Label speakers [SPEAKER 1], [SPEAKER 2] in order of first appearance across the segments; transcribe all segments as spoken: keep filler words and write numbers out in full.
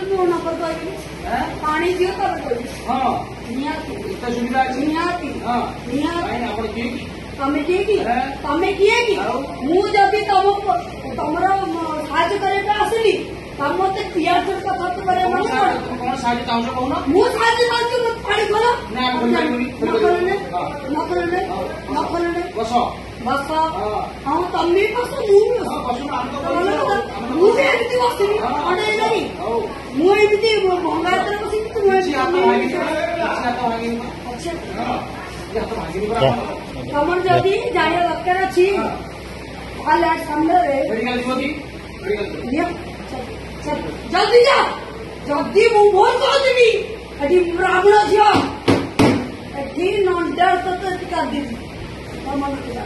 [SPEAKER 1] मो नंबर कहबी पानी दियो तब कहबी हां नियाती इतना सुविधा अछि नियाती हां नियाती भाई आपण के की तमे के की तमे किए की मु जदी तम तमरा साज करे पे आसली तम मते पियार छोट कथा तो करे मन कोन साज ताऊ से कहू ना मु साज ताऊ से पानी खोलो ना खोल पाइबनी न खोलने न खोलने न खोलने बस बस हां तमे बस मु हां बस हम तो बोल मु से एमती बसनी अडे नहीं मु एमती भंगा तरह बसी तू अच्छा तो भागी अच्छा हां या तो भागी बरा तमन जदी जाय दरकार अछि हाल सामने रे मेडिकल जोदी मेडिकल चल जल्दी जा जल्दी मु बोल कर देबी अडी ब्राह्मण झियो अडी नंदर तो तो कर देबी तमन के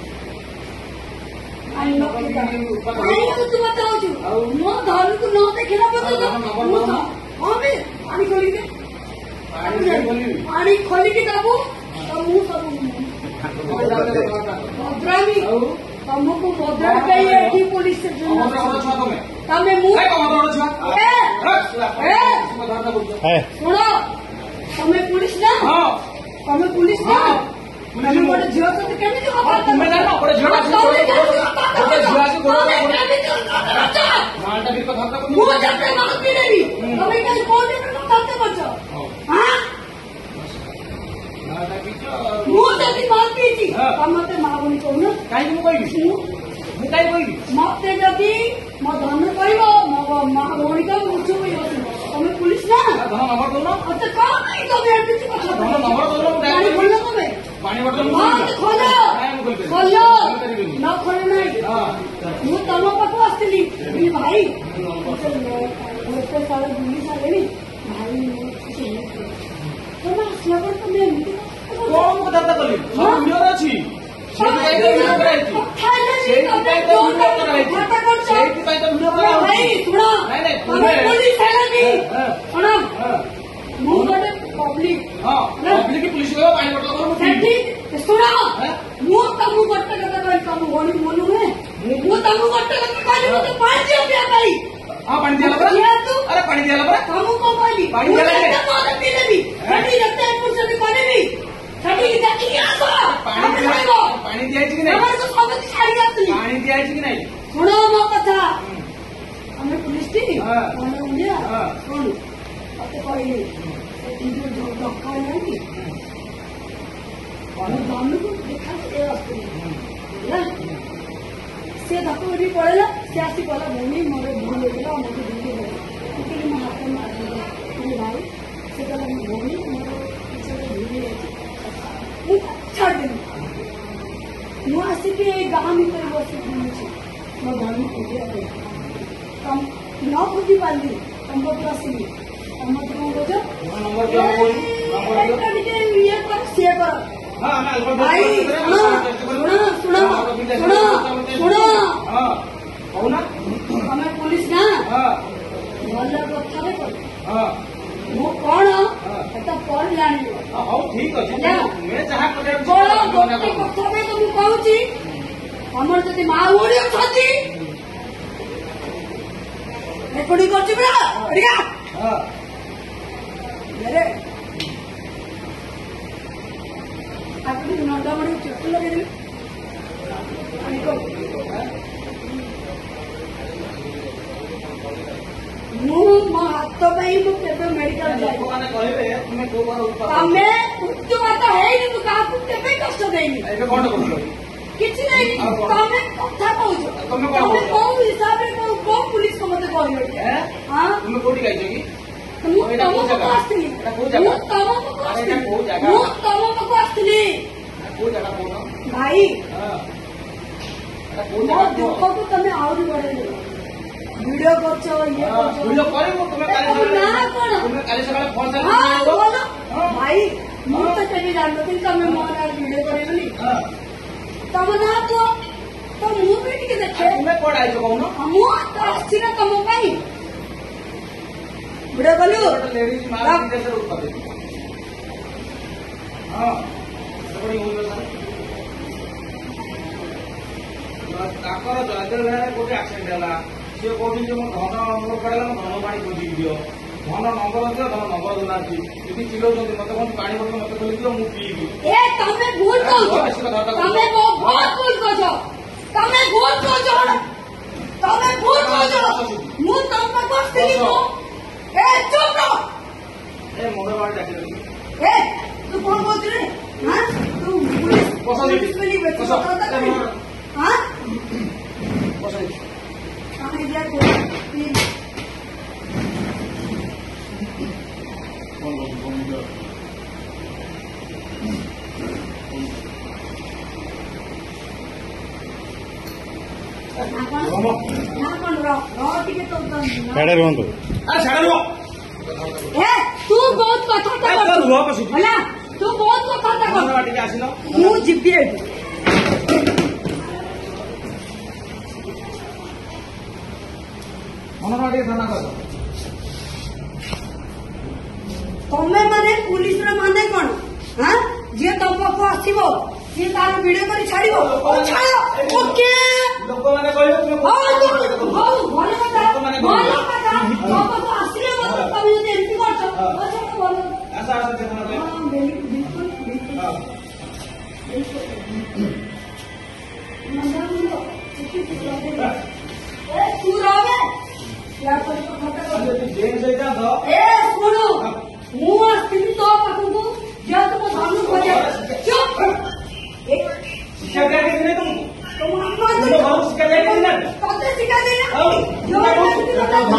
[SPEAKER 1] आई नो के आई तो तू बताओ छु मो धन को न देखिला बता मु हां बे पानी खोली दे पानी खोली के दाबू तो मु सब भद्रामी तुमको भद्रा चाहिए एठी पुलिस स्टेशन तमे मु सुनो तमे पुलिस ना तमे पुलिस ना तमे गोटे झियो सहित केमिति कथा तमे जानो गोटे झियो गोटे झियो से गोटे मालटा भी कथा तो मु जते मारती नहीं तमे काई कोर्ट में कथा करछो हां मालटा भी मु जति मारती छी तमते मारबनी कहू ना काई मु कहिबी मु काई कहिबी मते जति मो धन कहबो मो मा भौणी का मुछु तमे पुलिस ना धन नंबर दो ना अच्छा का नहीं तो मैं किसी को धन नंबर दो ना गाड़ी खोलो तमे पानी बोतल मत खोलो खोलो ना खोलो नहीं हां मु तम पाको आस्तिली ई भाई ओते सारे पुलिस आ गई भाई तम असला पर तमे कोन को दादा कली हम वीडियो अछि सेति काई तो वीडियो कराई सेति काई तो वीडियो कराई सेति काई तो वीडियो कराई भाई सुनो नहीं नहीं तमे पुलिस है ना सुनो मु गोटे पब्लिक हां पब्लिक की पुलिस को पानी बोतल को सेति सुनो मु तमु गोटे कथा कहि तम होनी मोनु है मु तमु गोटे कथा कहि मते पानी दियो पिया भाई हां पानी दिया लबरा अरे पानी दिया लबरा तमु को कहली पानी दिया ले मार पी लेबी सेति रस्ते पुलिस भी करेबी छठी की जाती क्या तो पानी दिया पानी दिया कि नहीं हमर तो सब छाड़ी आतली पानी दिया कि नहीं सुनो मो कथा हमें पुलिस थी हां कौन इंडिया हां सुन अते कहली एटी जो धक्का नहीं कौन दाम को देखा से आस्ते ना से धक्का भी पड़ेला से आसी बोला भूमि मोरे भूल हो गया मुझे भूल हो गया इसलिए मैं हाथ में मार दिया भाई से बोला भूमि मोरे पीछे भूल हो छाड़ देनी मु आसी के गाँव भीतर बसी घूमुची मो घर में पूजा कम न बुझी पाली तुम को आसली तुम तुम बुझो नंबर क्या बोली नंबर के ये पर से कर हां मैं भाई सुनो सुनो सुनो सुनो हां हो ना हमें पुलिस ना हां भल कथा रे हां मो कोन एटा पर जानि हां ठीक अछि मैं जहां करे बोलो गोटे कथा में तुम कहूची हमर जति मा ओडी छथि रेकॉर्डिंग करछि बरा रिया हां मेरे आपनी नंदा मणि चुप लगे दे अनिको मु हाथ पाई मु केबे मेडिकल जाय माने कहबे तुमे को बार उत्पाद तमे उच्च बात है नि तू का केबे कष्ट देनी एबे कोन करलो किछ नहीं तमे कथा कहू तमे कोन हिसाब रे को को पुलिस को मते कहलो है हां तुमे कोठी गाइছো की मु तम को आस्तिली को जगह मु तम को आस्तिली को जगह मु तम को आस्तिली को जगह कोन भाई हां को जगह दुख को तमे आउरी बढे वीडियो करछो ये वीडियो करे मु तुमे काले ना कोन तुमे काले सकाळे फोन से हां भाई मु तो चली जानो दिन तमे मोर वीडियो करे बोली हां तम ना तो तो मु भी के देखे तुमे कोड आइछो कोन मु तो आछि ना तम पई वीडियो कलु लेडीज मार जैसे रूप दे हां सबड़ी हो गयो बस ताकर जयदेव भाई कोटे एक्सीडेंट होला
[SPEAKER 2] सी कौन जो धन नंबर पड़ेगा धन पानी खोजिक दियो धन नंबर दियो धन नंबर देना ये चिल्लाऊँ मत कौन पानी बोतल मत खोली दियो मुझे पीबी
[SPEAKER 1] ए तमे भूल कौछ तमे बहुत भूल कौछ तमे भूल कौछ तमे भूल कौछ मु तमे बसली को ए चुप रहो
[SPEAKER 2] ए मंगलवार डाके
[SPEAKER 1] ए तू कौन बोल रे हां तू पुलिस पुलिस में नहीं बैठ सकता हां
[SPEAKER 2] बस
[SPEAKER 1] कहां गया तू
[SPEAKER 2] कौन कौन गया
[SPEAKER 3] छाड़े रुहतु
[SPEAKER 1] तू बहुत कथा होला तू बहुत कथा मु जीवी तमे माने पुलिस माने कौन हाँ जी तुम पाक आसो सी तार वीडियो कर छाड़ ओके
[SPEAKER 2] लोक मैंने कहले तुम
[SPEAKER 1] भल कथा भल कथा तुम पाक आसले तुम यदि एमपी करछ अच्छा भल
[SPEAKER 2] ऐसा ऐसा देखना है
[SPEAKER 1] हां बिल्कुल बिल्कुल
[SPEAKER 2] हां
[SPEAKER 1] नंबर बोलो ए तू रहे या पर खाता कर
[SPEAKER 2] जेल जाइता तो
[SPEAKER 1] ए सुनो मु आस्ती तो पाखु जब तुम धानु खोजे चुप
[SPEAKER 2] शिक्षा क्या किसने तुम
[SPEAKER 1] तुम
[SPEAKER 2] तुम बहुत शिक्षा क्या किसने
[SPEAKER 1] कते सिखा देना
[SPEAKER 2] हां
[SPEAKER 1] जो